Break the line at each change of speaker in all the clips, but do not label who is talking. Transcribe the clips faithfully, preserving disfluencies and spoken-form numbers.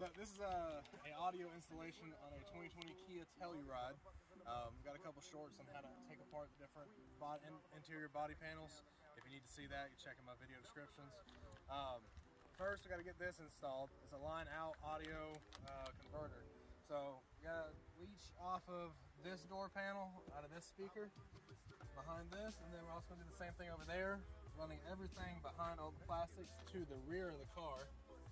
So this is a, a audio installation on a twenty twenty Kia Telluride. Um, we've got a couple shorts on how to take apart the different body, in, interior body panels. If you need to see that, you check in my video descriptions. Um, first, we got to get this installed. It's a line out audio uh, converter. So we got to leech off of this door panel out of this speaker behind this, and then we're also going to do the same thing over there, running everything behind all the plastics to the rear of the car.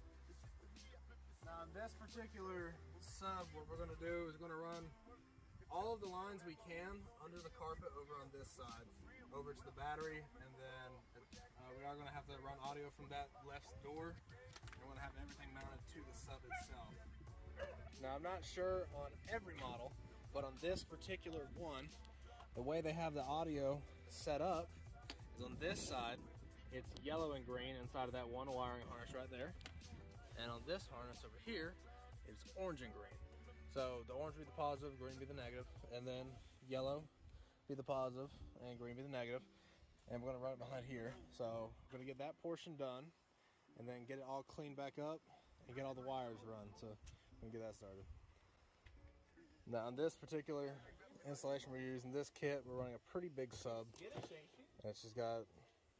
Now, this particular sub, what we're going to do is we're going to run all of the lines we can under the carpet over on this side, over to the battery, and then uh, we are going to have to run audio from that left door. We're going to have everything mounted to the sub itself. Now, I'm not sure on every model, but on this particular one, the way they have the audio set up is on this side, it's yellow and green inside of that one wiring harness right there. And on this harness over here, it's orange and green. So the orange be the positive, green be the negative, and then yellow be the positive, and green be the negative. And we're gonna run it behind here. So we're gonna get that portion done, and then get it all cleaned back up, and get all the wires run. So we can get that started. Now on this particular installation, we're using this kit. We're running a pretty big sub. It's just got,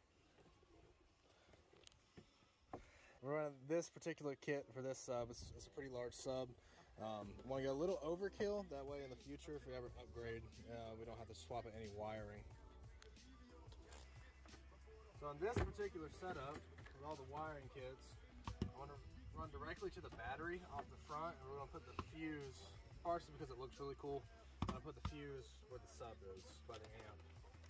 we're running this particular kit for this sub. It's, it's a pretty large sub. Um, want to get a little overkill, that way in the future, if we ever upgrade, uh, we don't have to swap out any wiring. So on this particular setup, with all the wiring kits, I want to run directly to the battery off the front, and we're going to put the fuse, partially because it looks really cool, I'm going to put the fuse where the sub is, by the amp.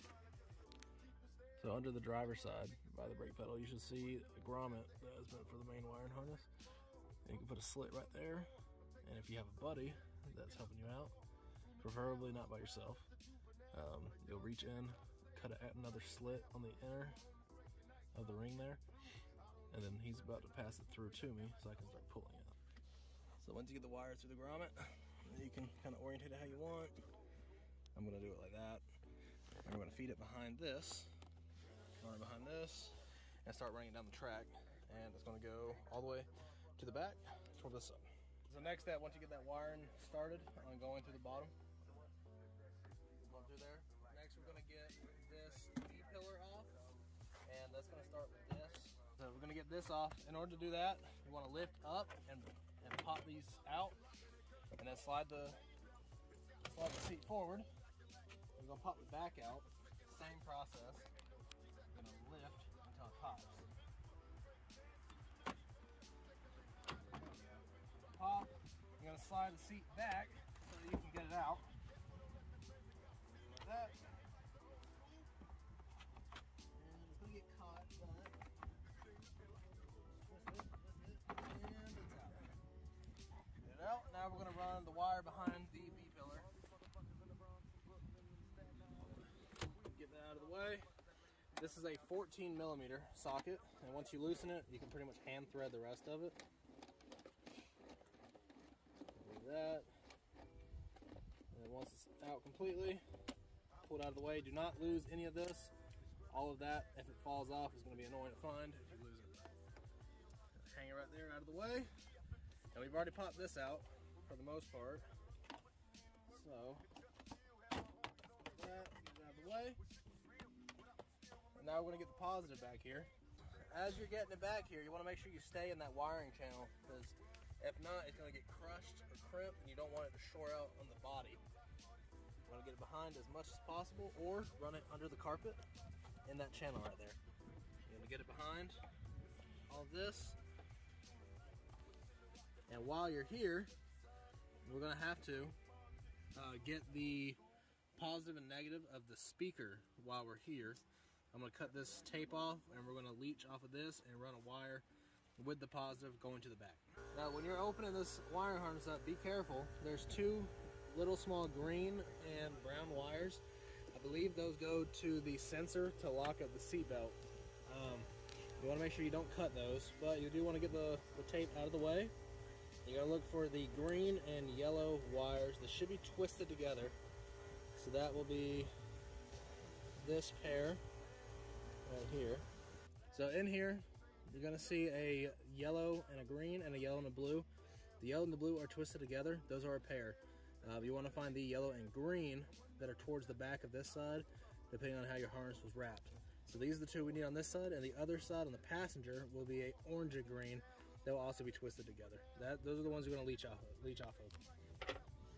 So under the driver's side, by the brake pedal, you should see a grommet that is meant for the main wiring harness. And you can put a slit right there. And if you have a buddy that's helping you out, preferably not by yourself, um, you'll reach in, cut another slit on the inner of the ring there, and then he's about to pass it through to me so I can start pulling it. So once you get the wire through the grommet, you can kind of orientate it how you want. I'm going to do it like that. And we're going to feed it behind this. Run it behind this and start running it down the track, and it's going to go all the way to the back toward this side. So next step, once you get that wiring started, I'm going through the bottom, going through there. Next, we're going to get this B-pillar off, and that's going to start with this. So we're going to get this off. In order to do that, you want to lift up and, and pop these out, and then slide the slide the seat forward. We're going to pop the back out. Same process. We're going to lift until it pops. Pop. You're going to slide the seat back so that you can get it out. Like that. And it's going to get caught, but twist it, twist it, and it's out. Get it out. Now we're going to run the wire behind the B-pillar. Get that out of the way. This is a fourteen millimeter socket, and once you loosen it, you can pretty much hand thread the rest of it. Do that. And then once it's out completely, pull it out of the way. Do not lose any of this. All of that, if it falls off, is going to be annoying to find if you lose it. Hang it right there out of the way. And we've already popped this out for the most part. So, that, get it out of the way. And now we're going to get the positive back here. As you're getting it back here, you want to make sure you stay in that wiring channel, because if not, it's going to get crushed or crimped, and you don't want it to shore out on the body. You want to get it behind as much as possible, or run it under the carpet in that channel right there. You want to get it behind all this. And while you're here, we're going to have to uh, get the positive and negative of the speaker while we're here. I'm going to cut this tape off, and we're going to leech off of this and run a wire with the positive going to the back. Now when you're opening this wiring harness up, be careful. There's two little small green and brown wires. I believe those go to the sensor to lock up the seat belt. Um, you want to make sure you don't cut those, but you do want to get the, the tape out of the way. You got to look for the green and yellow wires. They should be twisted together. So that will be this pair right here. So in here, you're gonna see a yellow and a green and a yellow and a blue. The yellow and the blue are twisted together. Those are a pair. Uh, you want to find the yellow and green that are towards the back of this side, depending on how your harness was wrapped. So these are the two we need on this side, and the other side on the passenger will be a orange and green. They'll also be twisted together. That those are the ones you're going to leech off of, leech off of.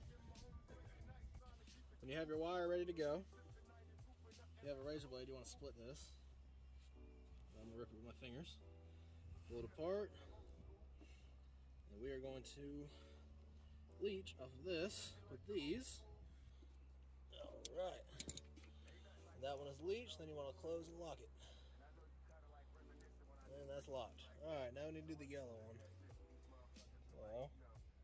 When you have your wire ready to go, you have a razor blade. You want to split this. I'm going to rip it with my fingers. Pull it apart, and we are going to leech off of this with these. All right. That one is leached, then you want to close and lock it. And that's locked. Alright, now we need to do the yellow one. Well,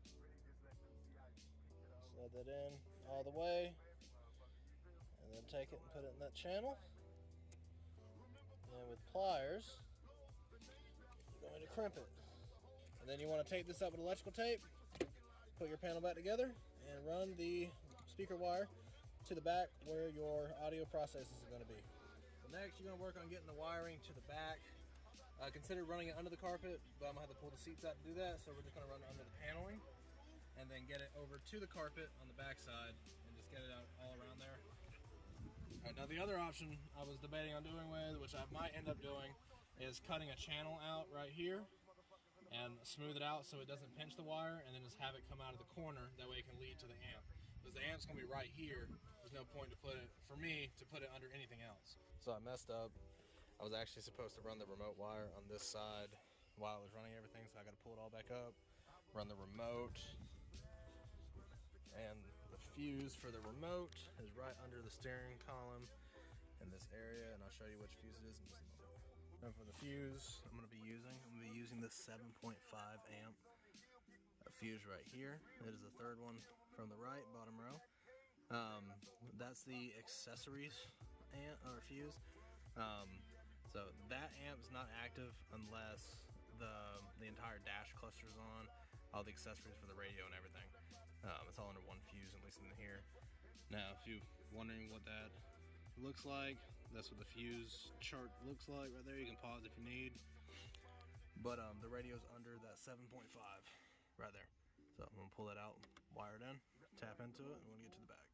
slide that in all the way, and then take it and put it in that channel. And with pliers, you're going to crimp it. And then you want to tape this up with electrical tape, put your panel back together, and run the speaker wire to the back where your audio processors are going to be. So next, you're going to work on getting the wiring to the back. Uh, consider running it under the carpet, but I'm going to have to pull the seats out to do that, so we're just going to run it under the paneling and then get it over to the carpet on the back side and just get it out all around there. All right, now the other option I was debating on doing with, which I might end up doing, is cutting a channel out right here and smooth it out so it doesn't pinch the wire, and then just have it come out of the corner. That way it can lead to the amp. Because the amp's going to be right here, there's no point to put it, for me, to put it under anything else. So I messed up. I was actually supposed to run the remote wire on this side while I was running everything, so I got to pull it all back up, run the remote, and the fuse for the remote is right under the steering column in this area, and I'll show you which fuse it is in just a moment. And for the fuse I'm going to be using, I'm going to be using this seven point five amp fuse right here. It is the third one from the right, bottom row. Um, that's the accessories amp or fuse. Um, so that amp is not active unless the the entire dash cluster is on, all the accessories for the radio and everything. Um, it's all under one fuse, at least in here. Now, if you're wondering what that looks like, that's what the fuse chart looks like right there. You can pause if you need. But um, the radio's under that seven point five right there. So I'm gonna pull that out, wire it in, tap into it, and we're gonna get to the back.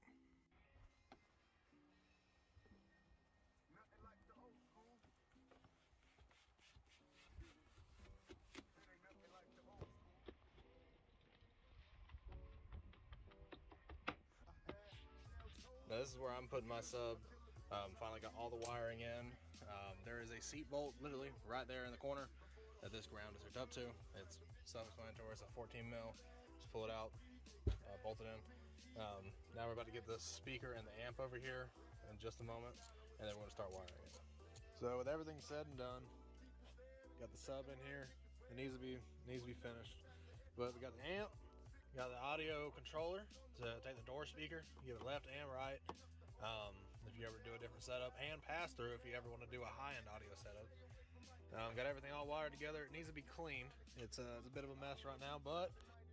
Now this is where I'm putting my sub. Um, finally got all the wiring in. Um, there is a seat bolt literally right there in the corner that this ground is hooked up to. It's self-explanatory. It's a fourteen mil. Just pull it out, uh, bolt it in. Um, now we're about to get the speaker and the amp over here in just a moment, and then we're gonna start wiring it. So with everything said and done, got the sub in here. It needs to be needs to be finished, but we got the amp. You got the audio controller to take the door speaker, give it left and right. Um, if you ever do a different setup, and pass through if you ever want to do a high-end audio setup. Um, got everything all wired together. It needs to be cleaned. It's a, it's a bit of a mess right now, but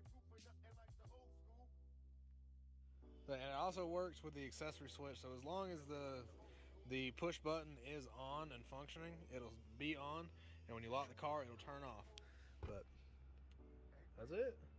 and it also works with the accessory switch. So as long as the the push button is on and functioning, it'll be on, and when you lock the car, it'll turn off. But that's it.